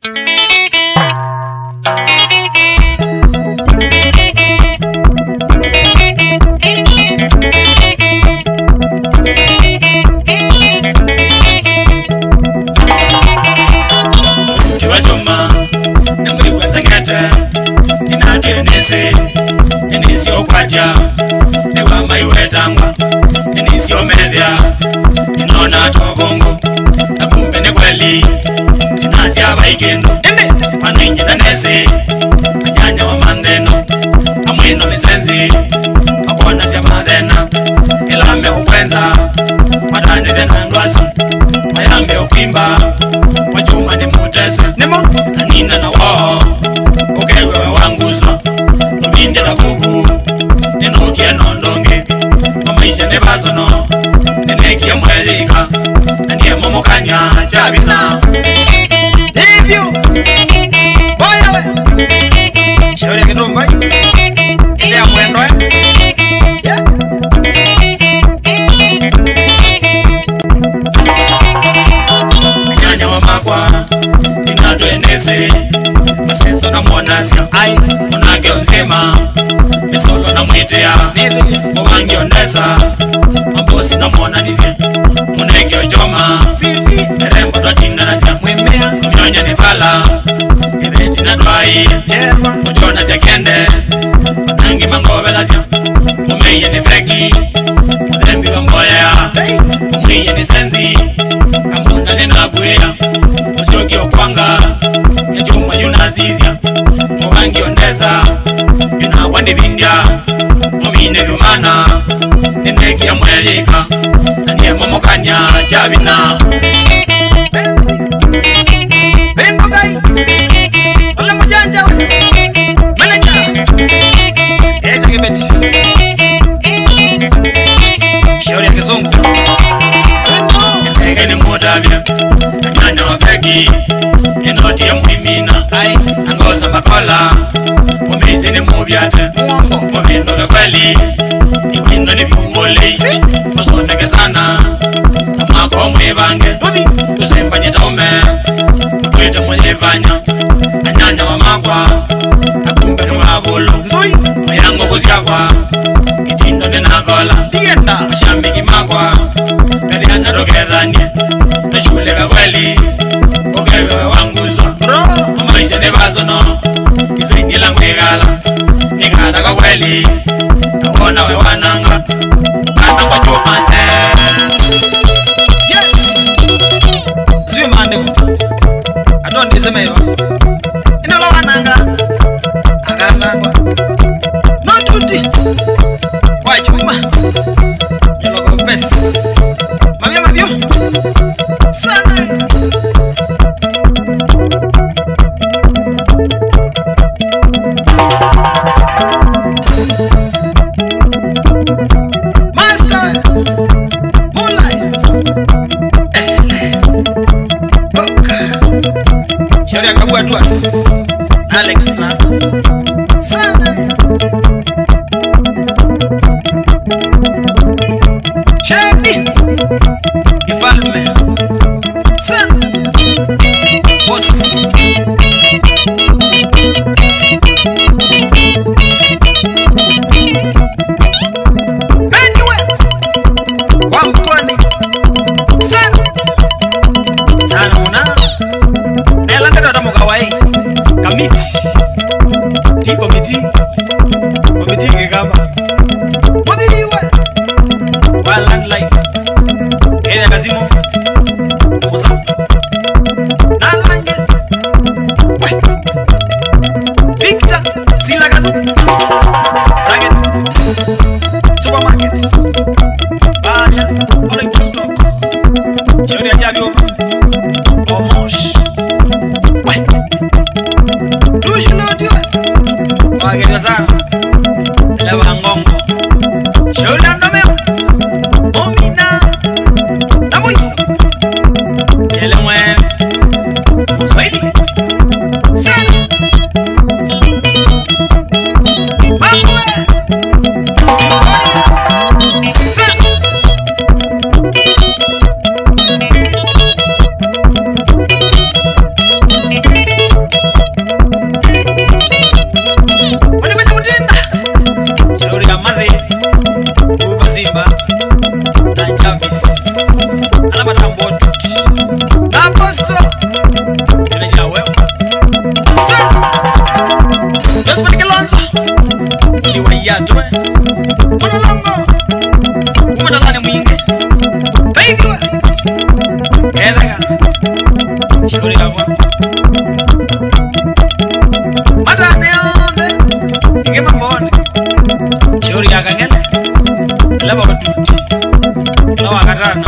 Enisio kwaja Ewa maiwe tangwa Enisio medhia Inona tobongo Nakumbe ne kweli Inasi hava ikendo Paninje na nesi Anyanya wa mandeno Amwino misenzi Akona siya madena Ilame ukwenza Madanize na ndwasu Mayambe ukimba Wachuma ni mutese Nanina na wao Ukewe wanguzwa Nubinde na bubu Nenokia nondonge Mamaisha nebazono Nenekia mwelika Naniye momokanya Jabina Hivyo Boyawe Shauri ya kitumbai Ndia mwendo Nyanya wa makwa Inato enese Masenso na mwanasya Munage onzima Misolo na mwitea Mwangi ondesa Mambosi na mwananizia Munege ojoma Nerembo dwa tindanasya Mnyonya nifala Ibeti na dwai Mujona zya kende Manangi mangovelasya Mumeye nifeki Mudhembi wa mboya Mumeye nisenzi Kamunda ninaguia Musioki okwanga Yajuma yunazizya Mwangi ondesa Yuna wandi bindya Mumine lumana Neneki ya mwelika Naniye momokanya Jabina Bendo gai Ole mujanja Manaja Eda kibeti Shauri ya kizungu Nenge ni mudavya Nyanya wafegi Inoti ya muhimina Nangosa bakola Mumizi ni mubyate Mubindo kwa kweli Iwindo ni biumuli Musondeke sana Namako mwibange Tusembanye taume Tuite mwenye Anyanya wa makwa Nakumbe nuwabulu Mayango kuziakwa Kitindo ni nakola Mashambi kimakwa Kadhiana rokethanie Nashule kwa kweli Ukewe wanguzwa Mamaisha nebazono Kizingi la mwegala Nikana kwa kweli Naona we wananga Kana kwa chumane Yes Siyo mande Adondi zemewa Inola wananga Aganagwa Notuti Wachuma Yoloko pes Mabio Sana Master Moonlight Boka Shauri ya kabua tuas Alex na Sana Shady Ifalme Sana Boss Anyway Wamponi Sana Sana muna Nela ngedo adamu kawai Kamiti Ti komiti Komiti kikaba Mudhiwe Landline Eda kazimu Musa Nalange Victor Silagadu Target Supermarket Banya Ole TikTok Shauri ya Jabi Opa Omosh Tushinotiwe Wageza sana Eleva ngongo Shauri ya mdomeo Omina Namoisi Jele mwene Mswahili Sana Mamwe Sana Matane yonde ike mambone shauri yakangene laba watuti la wakatana